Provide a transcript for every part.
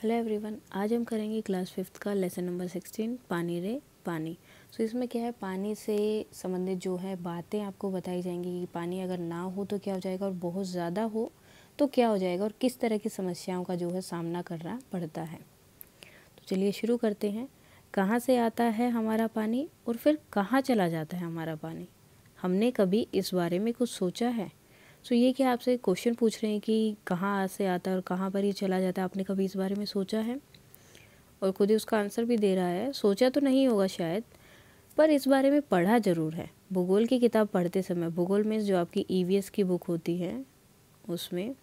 Hello everyone, आज हम करेंगे क्लास 5th का लेसन नंबर 16 पानी रे पानी। इसमें क्या है, पानी से संबंधित जो है बातें आपको बताई जाएंगी कि पानी अगर ना हो तो क्या हो जाएगा और बहुत ज़्यादा हो तो क्या हो जाएगा और किस तरह की समस्याओं का जो है सामना करना पड़ता है। तो चलिए शुरू करते हैं। कहाँ से आता है हमारा पानी और फिर कहाँ चला जाता है हमारा पानी? हमने कभी इस बारे में कुछ सोचा है? ये क्या आपसे क्वेश्चन पूछ रहे हैं कि कहाँ से आता है और कहाँ पर ये चला जाता है, आपने कभी इस बारे में सोचा है? और खुद ही उसका आंसर भी दे रहा है। सोचा तो नहीं होगा शायद, पर इस बारे में पढ़ा ज़रूर है। भूगोल की किताब पढ़ते समय, भूगोल में जो आपकी ईवीएस की बुक होती है उसमें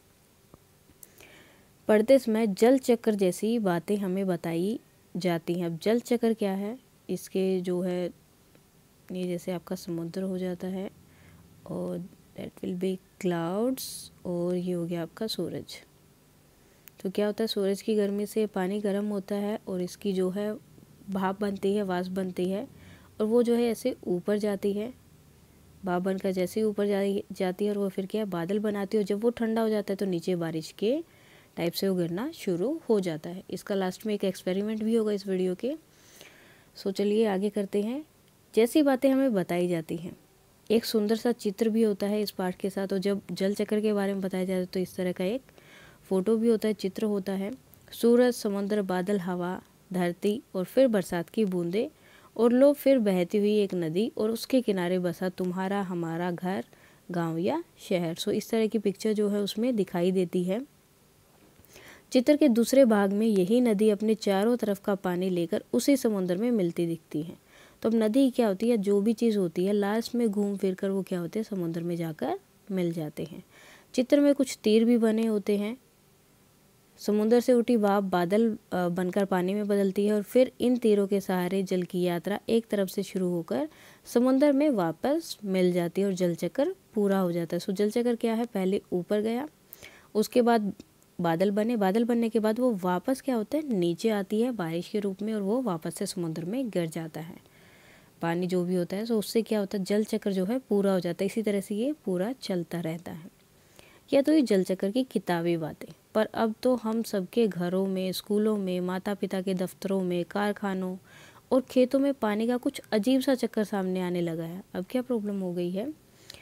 पढ़ते समय जल चक्र जैसी बातें हमें बताई जाती हैं। अब जल चक्र क्या है, इसके जो है ये जैसे आपका समुद्र हो जाता है और दैट विल बी क्लाउड्स, और ये हो गया आपका सूरज। तो क्या होता है, सूरज की गर्मी से पानी गर्म होता है और इसकी जो है भाप बनती है, वाष्प बनती है, और वो जो है ऐसे ऊपर जाती है। भाप बनकर जैसे ही ऊपर जाती है और वो फिर क्या बादल बनाती है, और जब वो ठंडा हो जाता है तो नीचे बारिश के टाइप से वो गिरना शुरू हो जाता है। इसका लास्ट में एक एक्सपेरिमेंट भी होगा इस वीडियो के। चलिए आगे करते हैं। जैसी बातें हमें बताई जाती हैं, एक सुंदर सा चित्र भी होता है इस पाठ के साथ, और जब जल चक्र के बारे में बताया जाता है तो इस तरह का एक फ़ोटो भी होता है, चित्र होता है। सूरज, समुद्र, बादल, हवा, धरती और फिर बरसात की बूंदें, और लो फिर बहती हुई एक नदी, और उसके किनारे बसा तुम्हारा हमारा घर, गांव या शहर। इस तरह की पिक्चर जो है उसमें दिखाई देती है। चित्र के दूसरे भाग में यही नदी अपने चारों तरफ का पानी लेकर उसी समुद्र में मिलती दिखती है। तो अब नदी क्या होती है, जो भी चीज़ होती है लास्ट में घूम फिर कर वो क्या होते हैं, समुद्र में जाकर मिल जाते हैं। चित्र में कुछ तीर भी बने होते हैं। समुद्र से उठी भाप बादल बनकर पानी में बदलती है, और फिर इन तीरों के सहारे जल की यात्रा एक तरफ से शुरू होकर समुद्र में वापस मिल जाती है और जल चक्र पूरा हो जाता है। जल चक्र क्या है, पहले ऊपर गया, उसके बाद बादल बने, बादल बनने के बाद वो वापस क्या होता है, नीचे आती है बारिश के रूप में, और वो वापस से समुद्र में गिर जाता है पानी जो भी होता है। उससे क्या होता है, जल चक्र जो है पूरा हो जाता है। इसी तरह से ये पूरा चलता रहता है। यह तो ये जल चक्र की किताबी बातें, पर अब तो हम सबके घरों में, स्कूलों में, माता पिता के दफ्तरों में, कारखानों और खेतों में पानी का कुछ अजीब सा चक्कर सामने आने लगा है। अब क्या प्रॉब्लम हो गई है,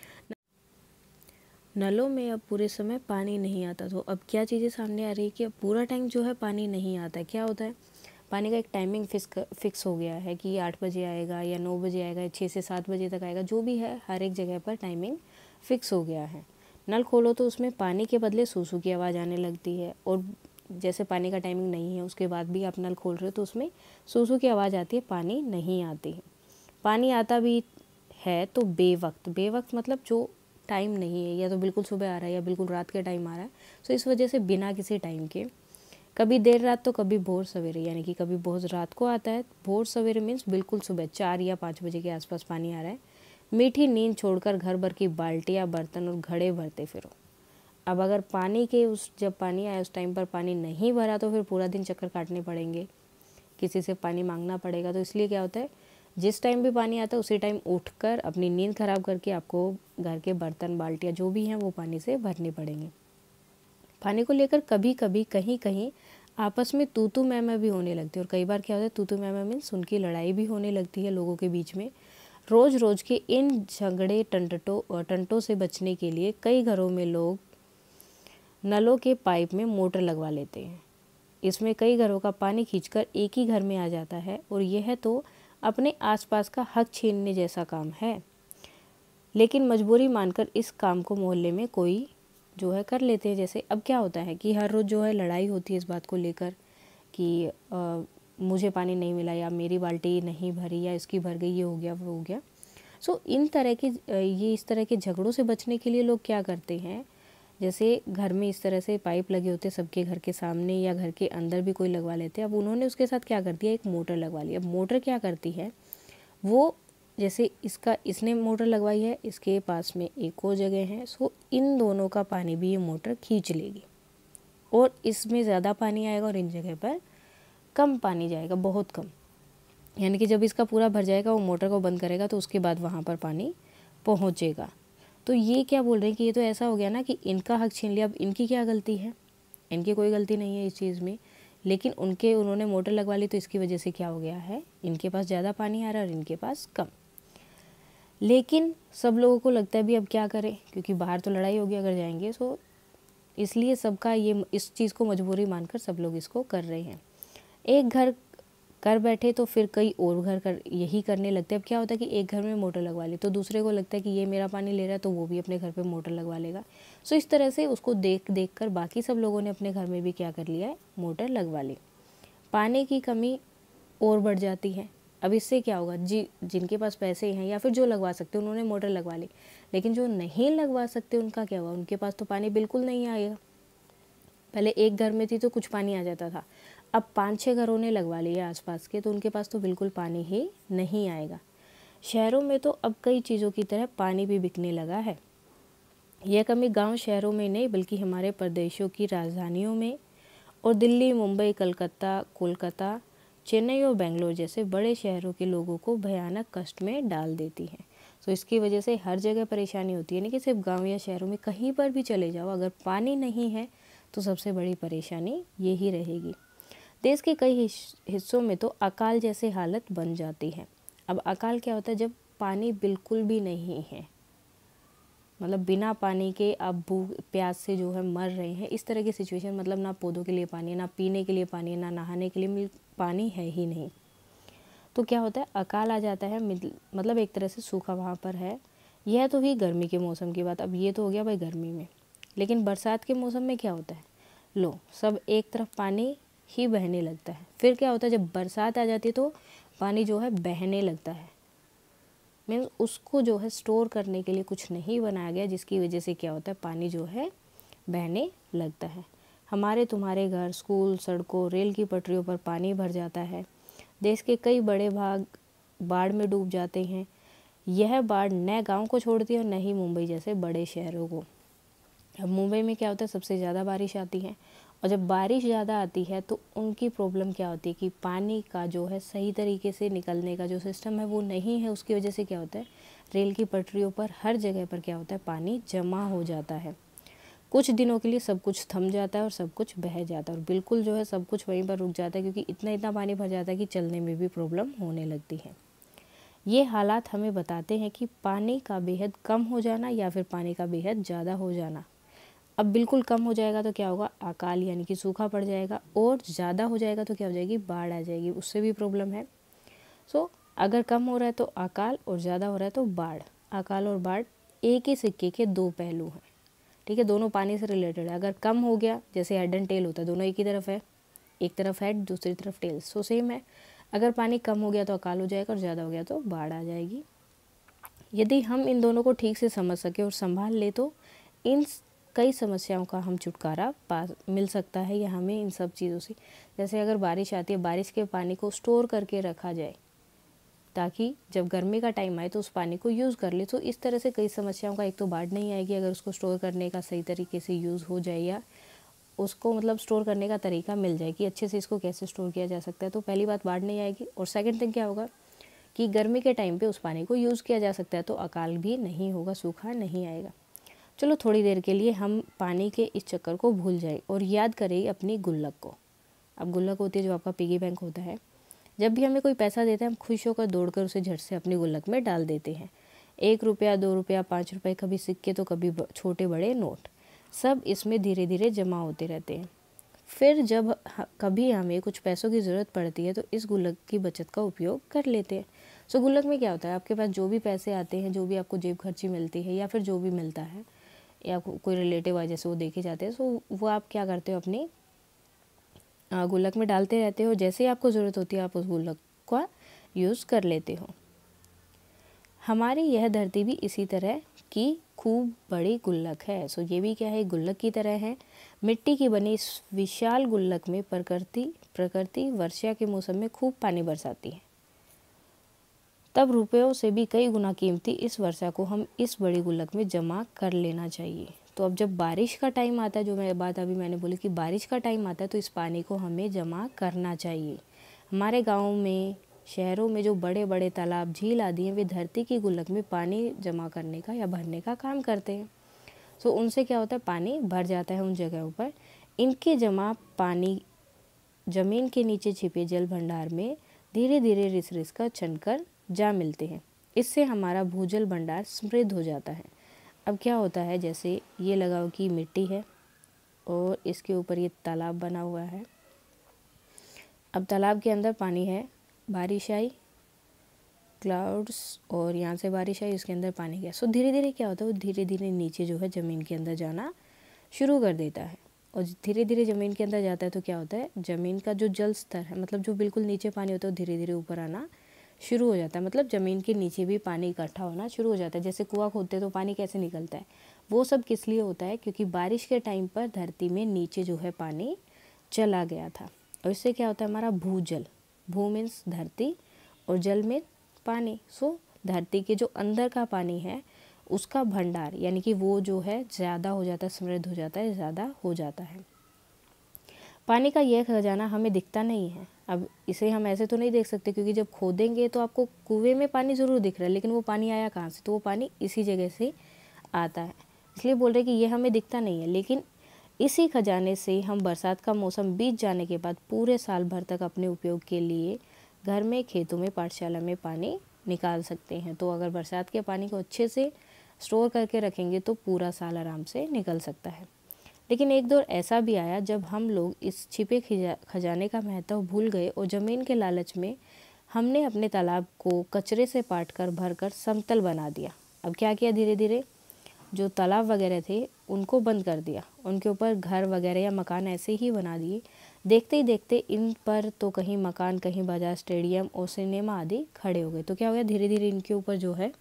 नलों में अब पूरे समय पानी नहीं आता। तो अब क्या चीज़ें सामने आ रही है कि अब पूरा टाइम जो है पानी नहीं आता है। क्या होता है, पानी का एक टाइमिंग फिक्स हो गया है कि 8 बजे आएगा या 9 बजे आएगा, 6 से 7 बजे तक आएगा, जो भी है हर एक जगह पर टाइमिंग फिक्स हो गया है। नल खोलो तो उसमें पानी के बदले सूसू की आवाज़ आने लगती है, और जैसे पानी का टाइमिंग नहीं है उसके बाद भी आप नल खोल रहे हो तो उसमें सूसू की आवाज़ आती है, पानी नहीं आती है। पानी आता भी है तो बेवक्त मतलब जो टाइम नहीं है, या तो बिल्कुल सुबह आ रहा है या बिल्कुल रात के टाइम आ रहा है। इस वजह से बिना किसी टाइम के, कभी देर रात तो कभी भोर सवेरे, यानी कि कभी बहुत रात को आता है। भोर सवेरे मीन्स बिल्कुल सुबह 4 या 5 बजे के आसपास पानी आ रहा है। मीठी नींद छोड़कर घर भर की बाल्टियाँ, बर्तन और घड़े भरते फिरो। अब अगर पानी के जब पानी आया उस टाइम पर पानी नहीं भरा तो फिर पूरा दिन चक्कर काटने पड़ेंगे, किसी से पानी मांगना पड़ेगा। तो इसलिए क्या होता है, जिस टाइम भी पानी आता है उसी टाइम उठकर अपनी नींद खराब करके आपको घर के बर्तन, बाल्टियाँ जो भी हैं वो पानी से भरने पड़ेंगे। पानी को लेकर कभी कभी कहीं कहीं आपस में तू मैं भी होने लगती है, और कई बार क्या होता है, तू मैं मीन्स उनकी लड़ाई भी होने लगती है लोगों के बीच में। रोज़ रोज़ के इन झगड़े टंटों से बचने के लिए कई घरों में लोग नलों के पाइप में मोटर लगवा लेते हैं। इसमें कई घरों का पानी खींचकर एक ही घर में आ जाता है, और यह तो अपने आसपास का हक छीनने जैसा काम है। लेकिन मजबूरी मानकर इस काम को मोहल्ले में कोई जो है कर लेते हैं। जैसे अब क्या होता है कि हर रोज़ जो है लड़ाई होती है इस बात को लेकर कि मुझे पानी नहीं मिला, या मेरी बाल्टी नहीं भरी, या इसकी भर गई, ये हो गया वो हो गया। इन तरह के इस तरह के झगड़ों से बचने के लिए लोग क्या करते हैं, जैसे घर में इस तरह से पाइप लगे होते हैं सबके घर के सामने या घर के अंदर भी कोई लगवा लेते हैं। अब उन्होंने उसके साथ क्या कर दिया, एक मोटर लगवा ली। अब मोटर क्या करती है, वो जैसे इसने मोटर लगवाई है, इसके पास में एक और जगह है, इन दोनों का पानी भी ये मोटर खींच लेगी, और इसमें ज़्यादा पानी आएगा और इन जगह पर कम पानी जाएगा, बहुत कम। यानी कि जब इसका पूरा भर जाएगा वो मोटर को बंद करेगा तो उसके बाद वहाँ पर पानी पहुँचेगा। तो ये क्या बोल रहे हैं कि ये तो ऐसा हो गया ना कि इनका हक छीन लिया। अब इनकी क्या गलती है, इनकी कोई गलती नहीं है इस चीज़ में। लेकिन उन्होंने मोटर लगवा ली, तो इसकी वजह से क्या हो गया है, इनके पास ज़्यादा पानी आ रहा है और इनके पास कम। लेकिन सब लोगों को लगता है भी अब क्या करें, क्योंकि बाहर तो लड़ाई होगी अगर जाएंगे, सो इसलिए सबका ये इस चीज़ को मजबूरी मानकर सब लोग इसको कर रहे हैं। एक घर कर बैठे तो फिर कई और घर कर यही करने लगते हैं। अब क्या होता है कि एक घर में मोटर लगवा ली तो दूसरे को लगता है कि ये मेरा पानी ले रहा है तो वो भी अपने घर पे मोटर लगवा लेगा। सो इस तरह से उसको देख देख कर बाकी सब लोगों ने अपने घर में भी क्या कर लिया है, मोटर लगवा ली। पानी की कमी और बढ़ जाती है। अब इससे क्या होगा, जिनके पास पैसे हैं या फिर जो लगवा सकते हैं उन्होंने मोटर लगवा ली, लेकिन जो नहीं लगवा सकते उनका क्या हुआ, उनके पास तो पानी बिल्कुल नहीं आएगा। पहले एक घर में थी तो कुछ पानी आ जाता था, अब 5-6 घरों ने लगवा लिया आसपास के, तो उनके पास तो बिल्कुल पानी ही नहीं आएगा। शहरों में तो अब कई चीज़ों की तरह पानी भी बिकने लगा है। यह कमी गांव शहरों में नहीं बल्कि हमारे प्रदेशों की राजधानियों में और दिल्ली, मुंबई, कलकत्ता, कोलकाता, चेन्नई और बेंगलोर जैसे बड़े शहरों के लोगों को भयानक कष्ट में डाल देती है। तो इसकी वजह से हर जगह परेशानी होती है, नहीं कि सिर्फ गांव या शहरों में, कहीं पर भी चले जाओ अगर पानी नहीं है तो सबसे बड़ी परेशानी यही रहेगी। देश के कई हिस्सों में तो अकाल जैसे हालत बन जाती है। अब अकाल क्या होता है, जब पानी बिल्कुल भी नहीं है, मतलब बिना पानी के आप भूख प्यास से जो है मर रहे हैं, इस तरह की सिचुएशन, मतलब ना पौधों के लिए पानी है, ना पीने के लिए पानी है, ना नहाने के लिए पानी है ही नहीं, तो क्या होता है, अकाल आ जाता है। मतलब एक तरह से सूखा वहाँ पर है। यह तो ही गर्मी के मौसम की बात। अब ये तो हो गया भाई गर्मी में, लेकिन बरसात के मौसम में क्या होता है, लो सब एक तरफ पानी ही बहने लगता है। फिर क्या होता है, जब बरसात आ जाती है तो पानी जो है बहने लगता है, मीन्स उसको जो है स्टोर करने के लिए कुछ नहीं बनाया गया, जिसकी वजह से क्या होता है, पानी जो है बहने लगता है। हमारे तुम्हारे घर, स्कूल, सड़कों, रेल की पटरियों पर पानी भर जाता है। देश के कई बड़े भाग बाढ़ में डूब जाते हैं। यह बाढ़ न गांव को छोड़ती है और न ही मुंबई जैसे बड़े शहरों को। अब मुंबई में क्या होता है, सबसे ज़्यादा बारिश आती है, और जब बारिश ज़्यादा आती है तो उनकी प्रॉब्लम क्या होती है कि पानी का जो है सही तरीके से निकलने का जो सिस्टम है वो नहीं है। उसकी वजह से क्या होता है, रेल की पटरियों पर हर जगह पर क्या होता है, पानी जमा हो जाता है। कुछ दिनों के लिए सब कुछ थम जाता है और सब कुछ बह जाता है, और बिल्कुल जो है सब कुछ वहीं पर रुक जाता है, क्योंकि इतना पानी भर जाता है कि चलने में भी प्रॉब्लम होने लगती है। ये हालात हमें बताते हैं कि पानी का बेहद कम हो जाना या फिर पानी का बेहद ज़्यादा हो जाना। अब बिल्कुल कम हो जाएगा तो क्या होगा, अकाल यानी कि सूखा पड़ जाएगा, और ज़्यादा हो जाएगा तो क्या हो जाएगी, बाढ़ आ जाएगी, उससे भी प्रॉब्लम है। सो अगर कम हो रहा है तो अकाल और ज़्यादा हो रहा है तो बाढ़। अकाल और बाढ़ एक ही सिक्के के दो पहलू हैं, ठीक है, दोनों पानी से रिलेटेड है। अगर कम हो गया, जैसे हेड एंड टेल होता है, दोनों एक ही तरफ है, एक तरफ हेड दूसरी तरफ टेल, सो सेम है। अगर पानी कम हो गया तो अकाल हो जाएगा और ज़्यादा हो गया तो बाढ़ आ जाएगी। यदि हम इन दोनों को ठीक से समझ सके और संभाल ले तो इन कई समस्याओं का हम छुटकारा पा मिल सकता है, या हमें इन सब चीज़ों से, जैसे अगर बारिश आती है, बारिश के पानी को स्टोर करके रखा जाए ताकि जब गर्मी का टाइम आए तो उस पानी को यूज़ कर ले। तो इस तरह से कई समस्याओं का, एक तो बाढ़ नहीं आएगी अगर उसको स्टोर करने का सही तरीके से यूज़ हो जाए, या उसको मतलब स्टोर करने का तरीका मिल जाए कि अच्छे से इसको कैसे स्टोर किया जा सकता है, तो पहली बात बाढ़ नहीं आएगी। और सेकंड थिंग क्या होगा कि गर्मी के टाइम पे उस पानी को यूज़ किया जा सकता है, तो अकाल भी नहीं होगा, सूखा नहीं आएगा। चलो थोड़ी देर के लिए हम पानी के इस चक्कर को भूल जाए और याद करें अपनी गुल्लक को। अब गुल्लक होती है जो आपका पिगी बैंक होता है। जब भी हमें कोई पैसा देता है हम खुश होकर दौड़कर उसे झट से अपनी गुल्लक में डाल देते हैं। 1 रुपया, 2 रुपया, 5 रुपये, कभी सिक्के तो कभी छोटे बड़े नोट, सब इसमें धीरे धीरे जमा होते रहते हैं। फिर जब कभी हमें कुछ पैसों की ज़रूरत पड़ती है तो इस गुल्लक की बचत का उपयोग कर लेते हैं। सो गुल्लक में क्या होता है, आपके पास जो भी पैसे आते हैं, जो भी आपको जेब खर्ची मिलती है या फिर जो भी मिलता है, या कोई रिलेटिव आ जैसे वो देखे जाते हैं, सो वो आप क्या करते हो, अपनी गुल्लक में डालते रहते हो। जैसे ही आपको ज़रूरत होती है आप उस गुल्लक का यूज़ कर लेते हो। हमारी यह धरती भी इसी तरह की खूब बड़ी गुल्लक है। सो ये भी क्या है, गुल्लक की तरह है। मिट्टी की बनी इस विशाल गुल्लक में प्रकृति वर्षा के मौसम में खूब पानी बरसाती है। तब रुपयों से भी कई गुना कीमती इस वर्षा को हम इस बड़ी गुल्लक में जमा कर लेना चाहिए। तो अब जब बारिश का टाइम आता है, जो मैं बात अभी मैंने बोली कि बारिश का टाइम आता है, तो इस पानी को हमें जमा करना चाहिए। हमारे गाँव में, शहरों में जो बड़े बड़े तालाब, झील आदि हैं, वे धरती की गुल्लक में पानी जमा करने का या भरने का काम करते हैं। तो उनसे क्या होता है, पानी भर जाता है उन जगहों पर। इनके जमा पानी जमीन के नीचे छिपे जल भंडार में धीरे धीरे रिस रिस कर छनकर जा मिलते हैं। इससे हमारा भूजल भंडार समृद्ध हो जाता है। अब क्या होता है, जैसे ये लगाओ कि मिट्टी है और इसके ऊपर ये तालाब बना हुआ है। अब तालाब के अंदर पानी है, बारिश आई, क्लाउड्स, और यहाँ से बारिश आई, उसके अंदर पानी गया। सो धीरे धीरे क्या होता है, वो धीरे धीरे नीचे जो है ज़मीन के अंदर जाना शुरू कर देता है। और धीरे धीरे ज़मीन के अंदर जाता है तो क्या होता है, ज़मीन का जो जल स्तर है, मतलब जो बिल्कुल नीचे पानी होता है, वो धीरे धीरे ऊपर आना शुरू हो जाता है। मतलब ज़मीन के नीचे भी पानी इकट्ठा होना शुरू हो जाता है। जैसे कुआं खोदते हैं तो पानी कैसे निकलता है, वो सब किस लिए होता है, क्योंकि बारिश के टाइम पर धरती में नीचे जो है पानी चला गया था। और इससे क्या होता है, हमारा भूजल, भू मीन्स धरती और जल में पानी। सो धरती के जो अंदर का पानी है उसका भंडार यानी कि वो जो है ज़्यादा हो जाता है, समृद्ध हो जाता है, ज़्यादा हो जाता है। पानी का यह खजाना हमें दिखता नहीं है। अब इसे हम ऐसे तो नहीं देख सकते, क्योंकि जब खोदेंगे तो आपको कुएं में पानी ज़रूर दिख रहा है, लेकिन वो पानी आया कहाँ से, तो वो पानी इसी जगह से आता है। इसलिए बोल रहे कि ये हमें दिखता नहीं है, लेकिन इसी खजाने से हम बरसात का मौसम बीत जाने के बाद पूरे साल भर तक अपने उपयोग के लिए घर में, खेतों में, पाठशाला में पानी निकाल सकते हैं। तो अगर बरसात के पानी को अच्छे से स्टोर करके रखेंगे तो पूरा साल आराम से निकल सकता है। लेकिन एक दौर ऐसा भी आया जब हम लोग इस छिपे खजाने का महत्व भूल गए और ज़मीन के लालच में हमने अपने तालाब को कचरे से पाट कर भर कर समतल बना दिया। अब क्या किया, धीरे धीरे जो तालाब वगैरह थे उनको बंद कर दिया, उनके ऊपर घर वगैरह या मकान ऐसे ही बना दिए। देखते ही देखते इन पर तो कहीं मकान, कहीं बाजार, स्टेडियम और सिनेमा आदि खड़े हो गए। तो क्या हो गया, धीरे धीरे इनके ऊपर जो है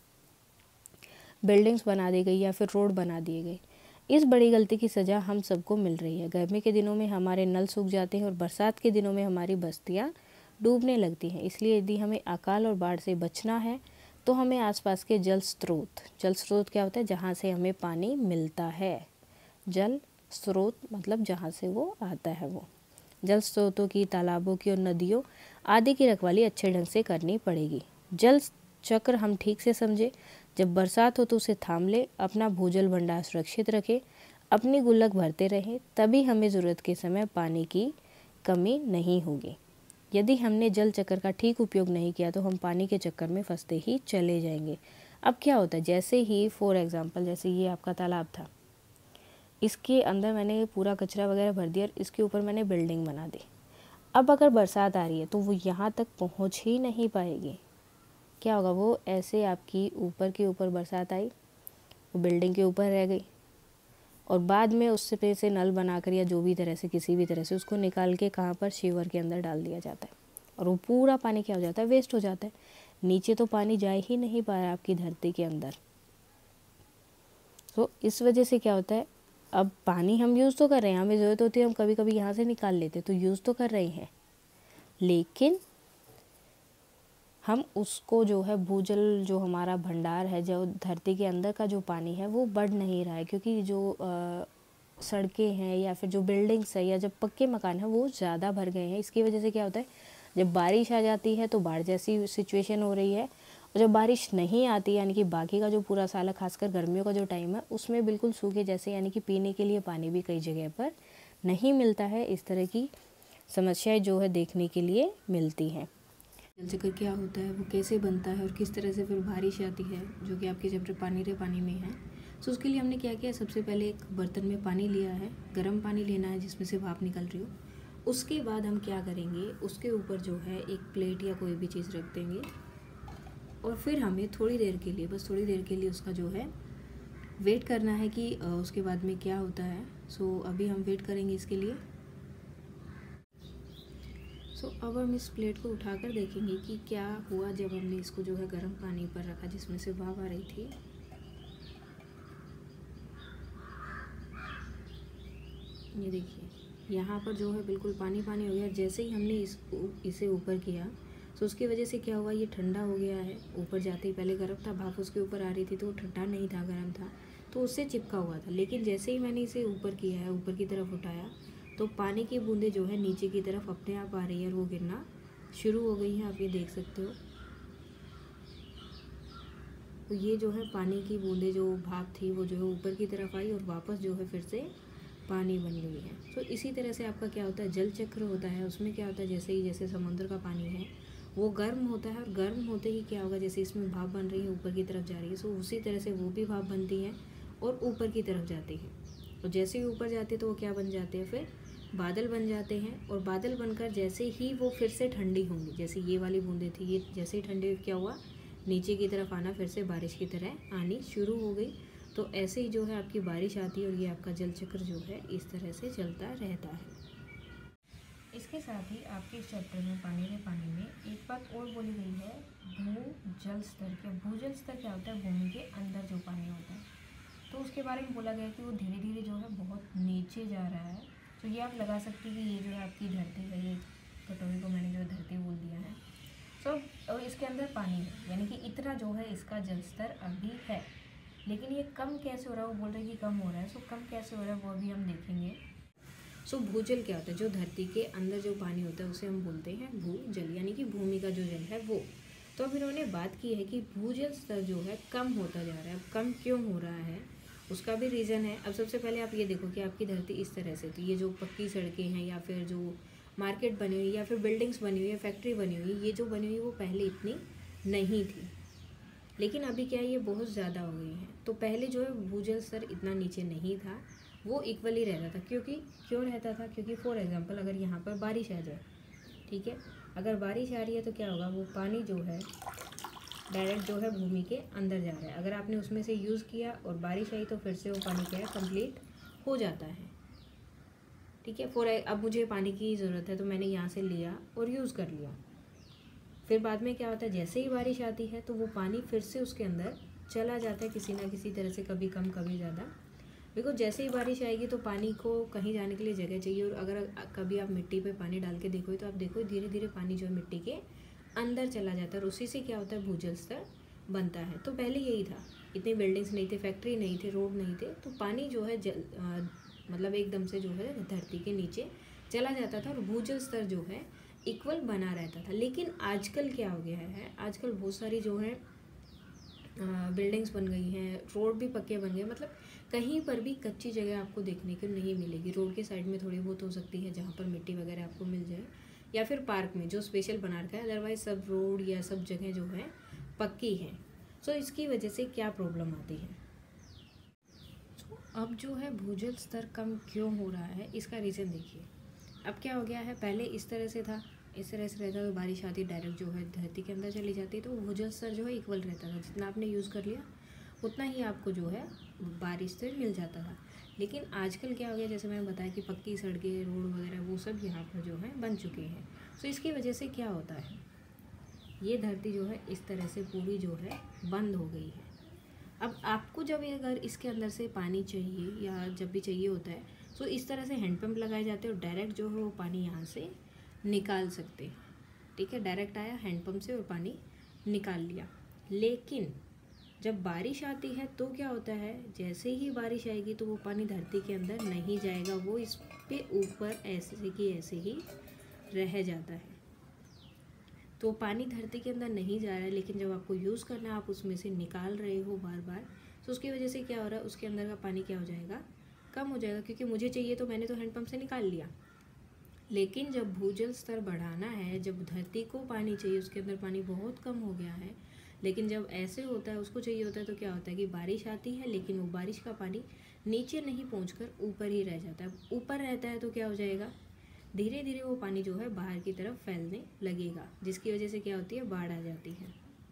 बिल्डिंग्स बना दी गई या फिर रोड बना दिए गए। इस बड़ी गलती की सज़ा हम सबको मिल रही है। गर्मी के दिनों में हमारे नल सूख जाते हैं और बरसात के दिनों में हमारी बस्तियाँ डूबने लगती हैं। इसलिए यदि हमें अकाल और बाढ़ से बचना है तो हमें आसपास के जल स्रोत क्या होता है, जहाँ से हमें पानी मिलता है। जल स्रोत मतलब जहाँ से वो आता है। वो जल स्रोतों की, तालाबों की और नदियों आदि की रखवाली अच्छे ढंग से करनी पड़ेगी। जल चक्र हम ठीक से समझे, जब बरसात हो तो उसे थाम ले, अपना भूजल भंडार सुरक्षित रखे, अपनी गुल्लक भरते रहें, तभी हमें ज़रूरत के समय पानी की कमी नहीं होगी। यदि हमने जल चक्र का ठीक उपयोग नहीं किया तो हम पानी के चक्कर में फंसते ही चले जाएंगे। अब क्या होता है, जैसे ही फॉर एग्जांपल जैसे ये आपका तालाब था, इसके अंदर मैंने पूरा कचरा वगैरह भर दिया और इसके ऊपर मैंने बिल्डिंग बना दी। अब अगर बरसात आ रही है तो वो यहाँ तक पहुँच ही नहीं पाएगी। क्या होगा, वो ऐसे आपकी ऊपर के ऊपर बरसात आई, वो बिल्डिंग के ऊपर रह गई और बाद में उससे पे से नल बनाकर या जो भी तरह से, किसी भी तरह से उसको निकाल के कहाँ पर, शिवर के अंदर डाल दिया जाता है और वो पूरा पानी क्या हो जाता है, वेस्ट हो जाता है। नीचे तो पानी जा ही नहीं पा रहा है आपकी धरती के अंदर। तो इस वजह से क्या होता है, अब पानी हम यूज़ तो कर रहे हैं, हमें ज़रूरत होती है हम कभी कभी यहाँ से निकाल लेते, तो यूज़ तो कर रहे हैं, लेकिन हम उसको जो है भूजल, जो हमारा भंडार है, जो धरती के अंदर का जो पानी है वो बढ़ नहीं रहा है, क्योंकि जो सड़कें हैं या फिर जो बिल्डिंग्स है या जब पक्के मकान है वो ज़्यादा भर गए हैं। इसकी वजह से क्या होता है, जब बारिश आ जाती है तो बाढ़ जैसी सिचुएशन हो रही है, और जब बारिश नहीं आती यानी कि बाकी का जो पूरा साल है, खासकर गर्मियों का जो टाइम है, उसमें बिल्कुल सूखे जैसे, यानी कि पीने के लिए पानी भी कई जगह पर नहीं मिलता है। इस तरह की समस्याएं जो है देखने के लिए मिलती हैं। जल चक्र क्या होता है, वो कैसे बनता है और किस तरह से फिर बारिश आती है, जो कि आपके चैप्टर पानी रे पानी में है। सो उसके लिए हमने क्या किया, सबसे पहले एक बर्तन में पानी लिया है, गर्म पानी लेना है जिसमें से भाप निकल रही हो। उसके बाद हम क्या करेंगे, उसके ऊपर जो है एक प्लेट या कोई भी चीज़ रख देंगे और फिर हमें थोड़ी देर के लिए, बस थोड़ी देर के लिए उसका जो है वेट करना है कि उसके बाद में क्या होता है। सो अभी हम वेट करेंगे इसके लिए। सो अब हम इस प्लेट को उठाकर देखेंगे कि क्या हुआ जब हमने इसको जो है गर्म पानी पर रखा जिसमें से भाप आ रही थी। ये देखिए यहाँ पर जो है बिल्कुल पानी पानी हो गया। जैसे ही हमने इसे ऊपर किया तो उसकी वजह से क्या हुआ, ये ठंडा हो गया है। ऊपर जाते ही पहले गर्म था, भाप उसके ऊपर आ रही थी तो ठंडा नहीं था, गर्म था, तो उससे चिपका हुआ था। लेकिन जैसे ही मैंने इसे ऊपर किया है, ऊपर की तरफ उठाया, तो पानी की बूंदें जो है नीचे की तरफ अपने आप आ रही है और वो गिरना शुरू हो गई है। आप ये देख सकते हो। तो ये जो है पानी की बूंदें, जो भाप थी वो जो है ऊपर की तरफ आई और वापस जो है फिर से पानी बन गई है। तो इसी तरह से आपका क्या होता है, जल चक्र होता है, उसमें क्या होता है, जैसे समुद्र का पानी है वो गर्म होता है, और गर्म होते ही क्या होगा, जैसे इसमें भाप बन रही है ऊपर की तरफ जा रही है, सो उसी तरह से वो भी भाप बनती है और ऊपर की तरफ जाती है। और जैसे ही ऊपर जाते हैं तो वो क्या बन जाते हैं, फिर बादल बन जाते हैं। और बादल बनकर जैसे ही वो फिर से ठंडी होंगी, जैसे ये वाली बूंदें थी, ये जैसे ही ठंडी क्या हुआ, नीचे की तरफ आना, फिर से बारिश की तरह आनी शुरू हो गई। तो ऐसे ही जो है आपकी बारिश आती है, और ये आपका जल चक्र जो है इस तरह से चलता रहता है। इसके साथ ही आपके इस चैप्टर में पानी में एक बात और बोली गई है, भूजल स्तर। क्या भूजल स्तर क्या होता है, भूमि के अंदर जो पानी होता है, तो उसके बारे में बोला गया कि वो धीरे धीरे जो है बहुत नीचे जा रहा है। तो ये आप लगा सकती हैं कि ये जो है आपकी धरती है, ये कटोरी को मैंने जो धरती बोल दिया है। और इसके अंदर पानी है, यानी कि इतना जो है इसका जल स्तर अभी है। लेकिन ये कम कैसे हो रहा है, वो बोल रहे हैं कि कम हो रहा है। सो कम कैसे हो रहा है वो अभी हम देखेंगे। सो भूजल क्या होता है, जो धरती के अंदर जो पानी होता है उसे हम बोलते हैं भूजल, यानी कि भूमि का जो जल है वो। तो अब इन्होंने बात की है कि भूजल स्तर जो है कम होता जा रहा है। अब कम क्यों हो रहा है, उसका भी रीज़न है। अब सबसे पहले आप ये देखो कि आपकी धरती इस तरह से, तो ये जो पक्की सड़कें हैं या फिर जो मार्केट बनी हुई या फिर बिल्डिंग्स बनी हुई है, फैक्ट्री बनी हुई, ये जो बनी हुई वो पहले इतनी नहीं थी, लेकिन अभी क्या है ये बहुत ज़्यादा हो गई है। तो पहले जो है भूजल स्तर इतना नीचे नहीं था, वो इक्वली रहता था। क्यों रहता था, क्योंकि फॉर एग्जांपल अगर यहाँ पर बारिश आ जाए, ठीक है, अगर बारिश आ रही है तो क्या होगा, वो पानी जो है डायरेक्ट जो है भूमि के अंदर जा रहा है। अगर आपने उसमें से यूज़ किया और बारिश आई तो फिर से वो पानी क्या है, कंप्लीट हो जाता है, ठीक है। अब मुझे पानी की ज़रूरत है तो मैंने यहाँ से लिया और यूज़ कर लिया। फिर बाद में क्या होता है, जैसे ही बारिश आती है तो वो पानी फिर से उसके अंदर चला जाता है किसी ना किसी तरह से, कभी कम कभी ज़्यादा। बिकॉज जैसे ही बारिश आएगी तो पानी को कहीं जाने के लिए जगह चाहिए। और अगर कभी आप मिट्टी पे पानी डाल के देखो तो आप देखो धीरे धीरे पानी जो है मिट्टी के अंदर चला जाता है, और उसी से क्या होता है, भूजल स्तर बनता है। तो पहले यही था, इतनी बिल्डिंग्स नहीं थे, फैक्ट्री नहीं थे, रोड नहीं थे, तो पानी जो है मतलब एकदम से जो है धरती के नीचे चला जाता था और भूजल स्तर जो है इक्वल बना रहता था। लेकिन आजकल क्या हो गया है, आजकल बहुत सारी जो है बिल्डिंग्स बन गई हैं, रोड भी पक्के बन गए, मतलब कहीं पर भी कच्ची जगह आपको देखने को नहीं मिलेगी। रोड के साइड में थोड़ी बहुत हो सकती है जहाँ पर मिट्टी वगैरह आपको मिल जाए, या फिर पार्क में जो स्पेशल बना रखा है, अदरवाइज सब रोड या सब जगह जो है पक्की है। सो इसकी वजह से क्या प्रॉब्लम आती है, अब जो है भूजल स्तर कम क्यों हो रहा है, इसका रीज़न देखिए। अब क्या हो गया है, पहले इस तरह से था, इस तरह से रहता तो बारिश आती डायरेक्ट जो है धरती के अंदर चली जाती, तो भूजल स्तर जो है इक्वल रहता था, जितना आपने यूज़ कर लिया उतना ही आपको जो है बारिश से मिल जाता था। लेकिन आजकल क्या हो गया, जैसे मैंने बताया कि पक्की सड़कें, रोड वगैरह वो सब यहाँ पर जो है बन चुके हैं। तो इसकी वजह से क्या होता है, ये धरती जो है इस तरह से पूरी जो है बंद हो गई है। अब आपको जब अगर इसके अंदर से पानी चाहिए या जब भी चाहिए होता है, तो इस तरह से हैंडपम्प लगाए जाते हैं और डायरेक्ट जो है वो पानी यहाँ से निकाल सकते हैं, ठीक है। डायरेक्ट आया हैंडपम्प से और पानी निकाल लिया। लेकिन जब बारिश आती है तो क्या होता है, जैसे ही बारिश आएगी तो वो पानी धरती के अंदर नहीं जाएगा, वो इस पे ऊपर ऐसे कि ऐसे ही रह जाता है। तो पानी धरती के अंदर नहीं जा रहा है, लेकिन जब आपको यूज़ करना है आप उसमें से निकाल रहे हो बार बार, तो उसकी वजह से क्या हो रहा है, उसके अंदर का पानी क्या हो जाएगा, कम हो जाएगा। क्योंकि मुझे चाहिए तो मैंने तो हैंडपम्प से निकाल लिया। लेकिन जब भूजल स्तर बढ़ाना है, जब धरती को पानी चाहिए, उसके अंदर पानी बहुत कम हो गया है, लेकिन जब ऐसे होता है उसको चाहिए होता है, तो क्या होता है कि बारिश आती है लेकिन वो बारिश का पानी नीचे नहीं पहुंचकर ऊपर ही रह जाता है। ऊपर रहता है तो क्या हो जाएगा, धीरे धीरे वो पानी जो है बाहर की तरफ फैलने लगेगा, जिसकी वजह से क्या होती है, बाढ़ आ जाती है।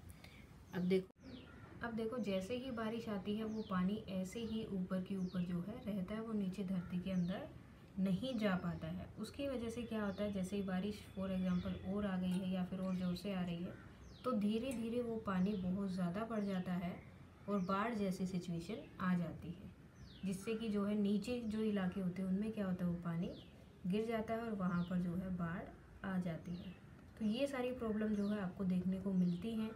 अब देखो जैसे ही बारिश आती है वो पानी ऐसे ही ऊपर की ऊपर जो है रहता है, वो नीचे धरती के अंदर नहीं जा पाता है। उसकी वजह से क्या होता है, जैसे ही बारिश फॉर एग्जांपल और आ गई है या फिर और ज़ोर से आ रही है, तो धीरे धीरे वो पानी बहुत ज़्यादा बढ़ जाता है और बाढ़ जैसी सिचुएशन आ जाती है, जिससे कि जो है नीचे जो इलाके होते हैं उनमें क्या होता है, वो पानी गिर जाता है और वहाँ पर जो है बाढ़ आ जाती है। तो ये सारी प्रॉब्लम जो है आपको देखने को मिलती हैं।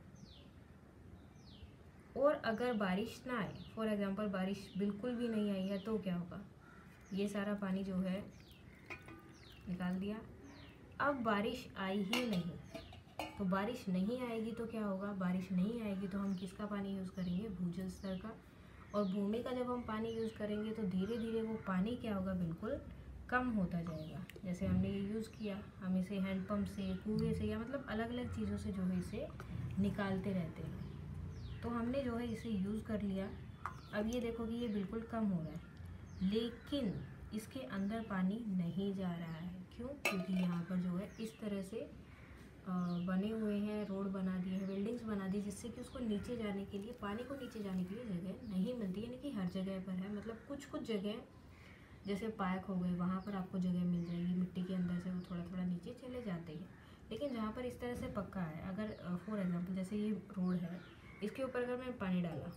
और अगर बारिश ना आए, फॉर एग्जांपल बारिश बिल्कुल भी नहीं आई है, तो क्या होगा, ये सारा पानी जो है निकाल दिया। अब बारिश आई ही नहीं, तो बारिश नहीं आएगी तो क्या होगा, बारिश नहीं आएगी तो हम किसका पानी यूज़ करेंगे, भूजल स्तर का। और भूमि का जब हम पानी यूज़ करेंगे तो धीरे धीरे वो पानी क्या होगा, बिल्कुल कम होता जाएगा। जैसे हमने ये यूज़ किया, हम इसे हैंडपम्प से, कुएँ से, या मतलब अलग अलग चीज़ों से जो है इसे निकालते रहते हैं। तो हमने जो है इसे यूज़ कर लिया। अब ये देखो कि ये बिल्कुल कम हो रहा है, लेकिन इसके अंदर पानी नहीं जा रहा है। क्यों? क्योंकि यहाँ पर जो है इस तरह से बने हुए हैं, रोड बना दिए हैं, बिल्डिंग्स बना दी, जिससे कि उसको नीचे जाने के लिए, पानी को नीचे जाने के लिए जगह नहीं मिलती। यानी कि हर जगह पर है, मतलब कुछ कुछ जगह जैसे पार्क हो गए, वहाँ पर आपको जगह मिल जाएगी, मिट्टी के अंदर से वो थोड़ा थोड़ा नीचे चले जाते हैं। लेकिन जहाँ पर इस तरह से पक्का है, अगर फॉर एग्जांपल जैसे ये रोड है, इसके ऊपर अगर मैं पानी डाला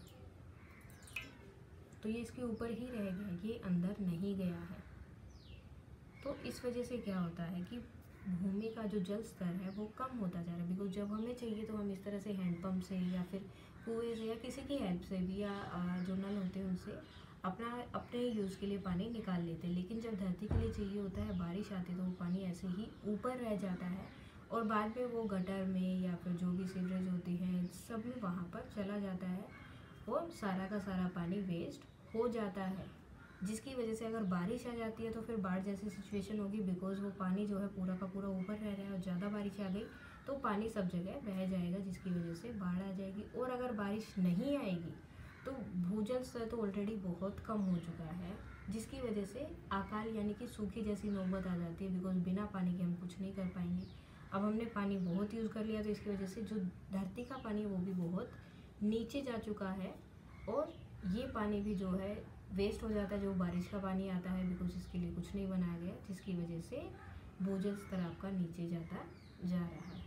तो ये इसके ऊपर ही रह गया, ये अंदर नहीं गया है। तो इस वजह से क्या होता है कि भूमि का जो जल स्तर है वो कम होता जा रहा है। बिकॉज जब हमें चाहिए तो हम इस तरह से हैंडपम्प से या फिर कुएँ से या किसी की हेल्प से भी, या जो नल होते हैं उनसे अपने यूज़ के लिए पानी निकाल लेते हैं। लेकिन जब धरती के लिए चाहिए होता है, बारिश आती है, तो वो पानी ऐसे ही ऊपर रह जाता है और बाद में वो गटर में या फिर जो भी सीवरेज होती हैं सब में वहाँ पर चला जाता है और सारा का सारा पानी वेस्ट हो जाता है। जिसकी वजह से अगर बारिश आ जाती है तो फिर बाढ़ जैसी सिचुएशन होगी, बिकॉज वो पानी जो है पूरा का पूरा ऊपर रह रहा है और ज़्यादा बारिश आ गई तो पानी सब जगह बह जाएगा, जिसकी वजह से बाढ़ आ जाएगी। और अगर बारिश नहीं आएगी तो भूजल स्तर तो ऑलरेडी बहुत कम हो चुका है, जिसकी वजह से अकाल यानी कि सूखी जैसी नौबत आ जाती है। बिकॉज बिना पानी के हम कुछ नहीं कर पाएंगे। अब हमने पानी बहुत यूज़ कर लिया तो इसकी वजह से जो धरती का पानी है वो भी बहुत नीचे जा चुका है और ये पानी भी जो है वेस्ट हो जाता है, जो बारिश का पानी आता है, बिकॉज इसके लिए कुछ नहीं बनाया गया, जिसकी वजह से भूजल स्तर आपका नीचे जाता जा रहा है।